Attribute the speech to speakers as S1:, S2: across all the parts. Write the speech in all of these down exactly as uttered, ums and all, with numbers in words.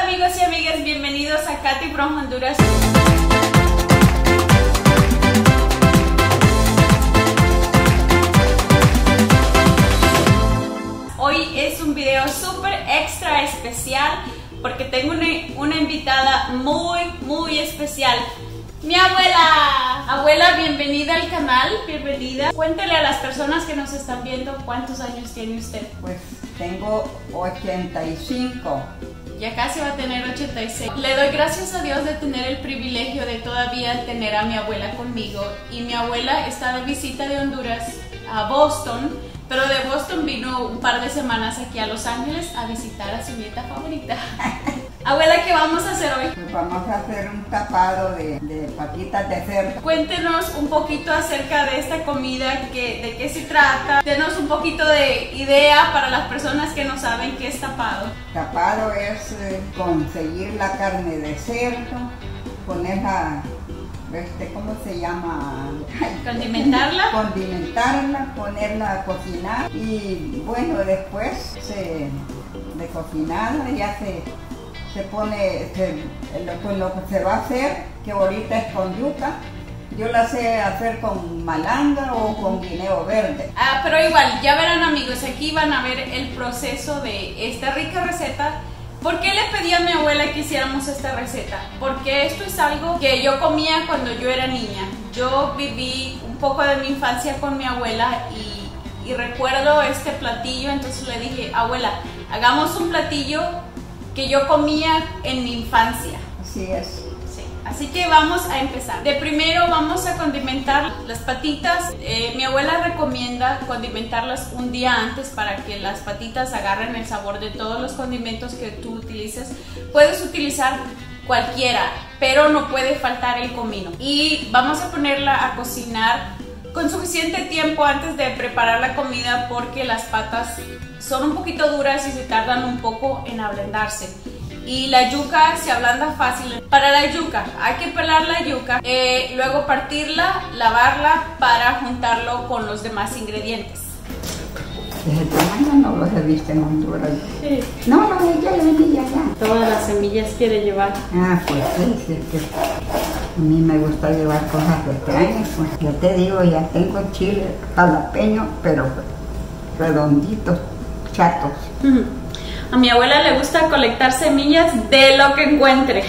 S1: amigos y amigas, bienvenidos a Katy from Honduras. Hoy es un video súper extra especial porque tengo una, una invitada muy, muy especial. ¡Mi abuela! Abuela, bienvenida al canal, bienvenida. Cuéntele a las personas que nos están viendo cuántos años tiene usted.
S2: Pues tengo ochenta y cinco.
S1: Ya casi va a tener ochenta y seis. Le doy gracias a Dios de tener el privilegio de todavía tener a mi abuela conmigo. Y mi abuela está de visita de Honduras a Boston, pero de Boston vino un par de semanas aquí a Los Ángeles a visitar a su nieta favorita. Abuela, ¿qué vamos a hacer hoy?
S2: Pues vamos a hacer un tapado de, de patitas de cerdo.
S1: Cuéntenos un poquito acerca de esta comida, que, de qué se trata. Denos un poquito de idea para las personas que no saben qué es tapado.
S2: Tapado es eh, conseguir la carne de cerdo, ponerla, este, ¿cómo se llama?
S1: Condimentarla.
S2: Condimentarla, ponerla a cocinar y bueno, después se, de cocinada ya se... se pone, se, lo, lo que se va a hacer, que ahorita es con yuca, yo la sé hacer con malanga o con guineo verde.
S1: Ah, pero igual, ya verán amigos, aquí van a ver el proceso de esta rica receta. ¿Por qué le pedí a mi abuela que hiciéramos esta receta? Porque esto es algo que yo comía cuando yo era niña. Yo viví un poco de mi infancia con mi abuela y, y recuerdo este platillo, entonces le dije, abuela, hagamos un platillo que yo comía en mi infancia.
S2: Así es.
S1: Sí. Así que vamos a empezar. De primero vamos a condimentar las patitas. Eh, mi abuela recomienda condimentarlas un día antes para que las patitas agarren el sabor de todos los condimentos que tú utilices. Puedes utilizar cualquiera, pero no puede faltar el comino. Y vamos a ponerla a cocinar con suficiente tiempo antes de preparar la comida porque las patas son un poquito duras y se tardan un poco en ablandarse. Y la yuca se ablanda fácil. Para la yuca hay que pelar la yuca, eh, luego partirla, lavarla para juntarlo con los demás ingredientes.
S2: Desde tamaño no los he visto en Honduras.
S1: Sí.
S2: No, no, ella le venía allá.
S1: Todas las semillas quiere llevar.
S2: Ah, pues sí, sí, que a mí me gusta llevar cosas de este año. Pues yo te digo, ya tengo chile jalapeño, pero redonditos, chatos.
S1: A mi abuela le gusta colectar semillas de lo que encuentre.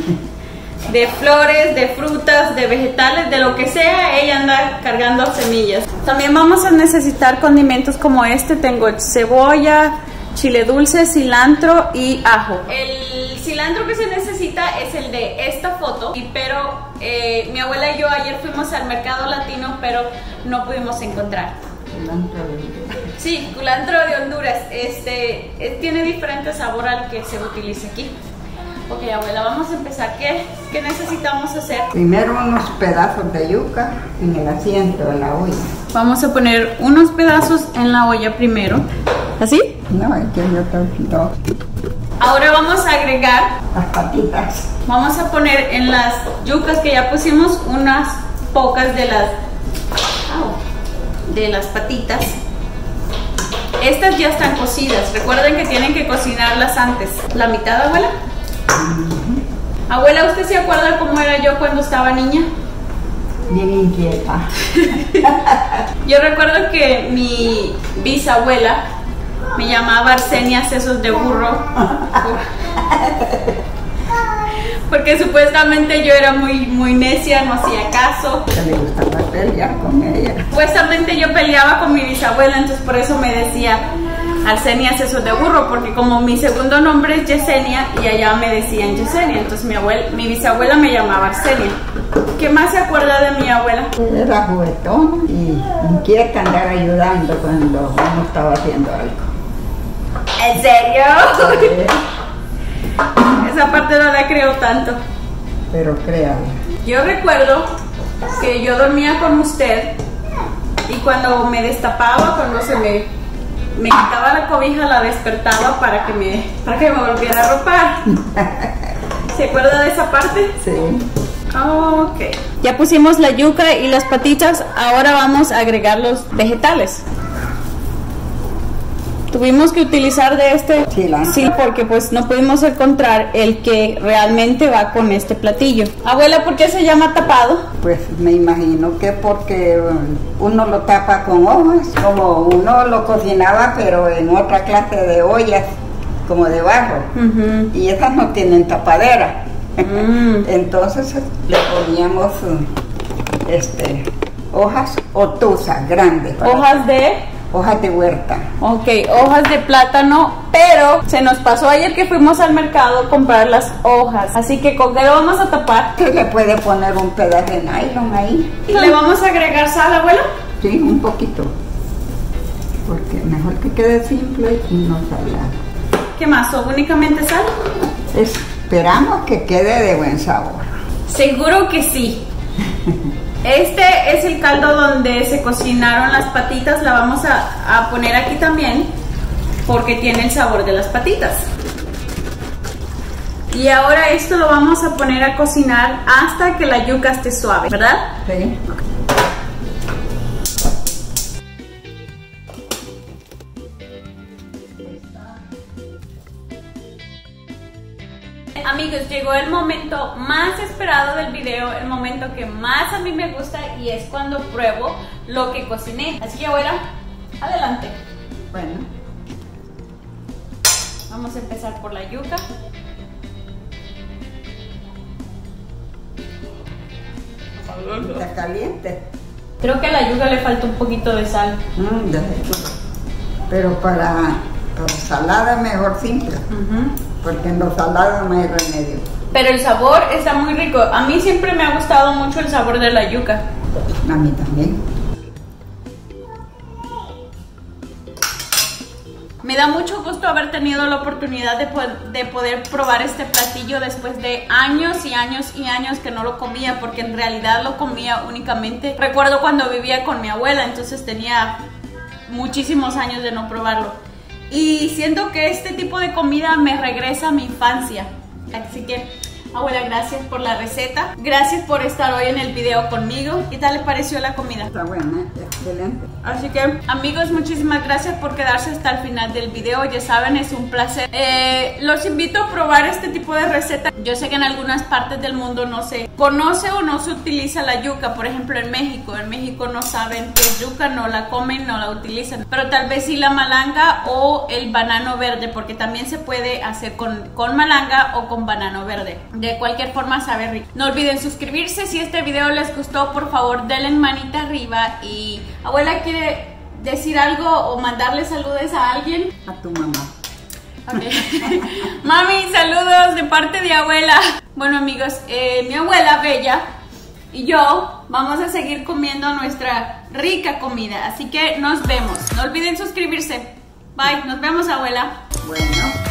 S1: De flores, de frutas, de vegetales, de lo que sea, ella anda cargando semillas. También vamos a necesitar condimentos como este. Tengo cebolla, chile dulce, cilantro y ajo. El cilantro que se necesita es el de esta foto, y pero eh, mi abuela y yo ayer fuimos al mercado latino, pero no pudimos encontrar.
S2: Cilantro de...
S1: Sí, culantro de Honduras. Este eh, tiene diferente sabor al que se utiliza aquí. Ok, abuela, vamos a empezar. ¿Qué, qué necesitamos hacer?
S2: Primero unos pedazos de yuca en el asiento de la olla.
S1: Vamos a poner unos pedazos en la olla primero. ¿Así?
S2: No, es que yo te dos.
S1: Ahora vamos a agregar
S2: Las patitas.
S1: Vamos a poner en las yucas que ya pusimos unas pocas de las de las patitas. Estas ya están cocidas. Recuerden que tienen que cocinarlas antes. ¿La mitad, abuela? Uh-huh. Abuela, ¿usted se acuerda cómo era yo cuando estaba niña?
S2: Bien inquieta.
S1: Yo recuerdo que mi bisabuela me llamaba Arsenia Sesos de Burro. Porque supuestamente yo era muy, muy necia, no hacía caso.
S2: Le gustaba pelear con ella.
S1: Supuestamente yo peleaba con mi bisabuela, entonces por eso me decía Arsenia Sesos de Burro, porque como mi segundo nombre es Yesenia y allá me decían Yesenia, entonces mi, abuela, mi bisabuela me llamaba Arsenia. ¿Qué más se acuerda de mi abuela?
S2: Era juguetona y inquieta, andar ayudando cuando uno estaba haciendo algo.
S1: ¿En serio? Sí. Esa parte no la creo tanto.
S2: Pero créalo.
S1: Yo recuerdo que yo dormía con usted y cuando me destapaba, cuando se me, me quitaba la cobija, la despertaba para que me, para que me volviera a arropar. ¿Se acuerda de esa parte?
S2: Sí.
S1: Ok. Ya pusimos la yuca y las patitas, ahora vamos a agregar los vegetales. tuvimos que utilizar de este
S2: cilantro.
S1: Sí, porque pues no pudimos encontrar el que realmente va con este platillo. Abuela, ¿por qué se llama tapado?
S2: Pues me imagino que porque uno lo tapa con hojas, como uno lo cocinaba pero en otra clase de ollas, como de barro, uh-huh. y esas no tienen tapadera. Mm. Entonces le poníamos este, hojas otuzas grandes.
S1: ¿Hojas de?
S2: Hojas de huerta.
S1: Ok, hojas de plátano, pero se nos pasó ayer que fuimos al mercado a comprar las hojas. Así que ¿con qué lo vamos a tapar?
S2: Se le puede poner un pedazo de nylon ahí.
S1: ¿Le vamos a agregar sal, abuela?
S2: Sí, un poquito. Porque mejor que quede simple y no salado.
S1: ¿Qué más? ¿O únicamente sal?
S2: Esperamos que quede de buen sabor.
S1: Seguro que sí. Este es el caldo donde se cocinaron las patitas. La vamos a, a poner aquí también porque tiene el sabor de las patitas. Y ahora esto lo vamos a poner a cocinar hasta que la yuca esté suave, ¿verdad?
S2: Sí.
S1: Amigos, llegó el momento más esperado del video, el momento que más a mí me gusta, y es cuando pruebo lo que cociné. Así que abuela, adelante.
S2: Bueno.
S1: Vamos a empezar por la yuca.
S2: Está caliente.
S1: Creo que a la yuca le falta un poquito de sal.
S2: Mm, pero para, para salada mejor simple. Uh-huh. Porque en los salados no hay remedio.
S1: Pero el sabor está muy rico. A mí siempre me ha gustado mucho el sabor de la yuca.
S2: A mí también.
S1: Me da mucho gusto haber tenido la oportunidad de, po de poder probar este platillo después de años y años y años que no lo comía, porque en realidad lo comía únicamente. Recuerdo cuando vivía con mi abuela, entonces tenía muchísimos años de no probarlo. Y siento que este tipo de comida me regresa a mi infancia. Así que, abuela, gracias por la receta. Gracias por estar hoy en el video conmigo. ¿Qué tal les pareció la comida?
S2: Está buena, excelente.
S1: Así que, amigos, muchísimas gracias por quedarse hasta el final del video. Ya saben, es un placer. Eh, los invito a probar este tipo de receta. Yo sé que en algunas partes del mundo no se conoce o no se utiliza la yuca. Por ejemplo, en México. En México no saben qué es yuca, no la comen, no la utilizan. Pero tal vez sí la malanga o el banano verde, porque también se puede hacer con, con malanga o con banano verde. De cualquier forma sabe rico. No olviden suscribirse. Si este video les gustó, por favor denle manita arriba. Y abuela, ¿quiere decir algo o mandarle saludos a alguien?
S2: A tu mamá.
S1: Okay. Mami, saludos de parte de abuela. Bueno, amigos, eh, mi abuela Bella y yo vamos a seguir comiendo nuestra rica comida. Así que nos vemos. No olviden suscribirse. Bye, nos vemos, abuela.
S2: Bueno.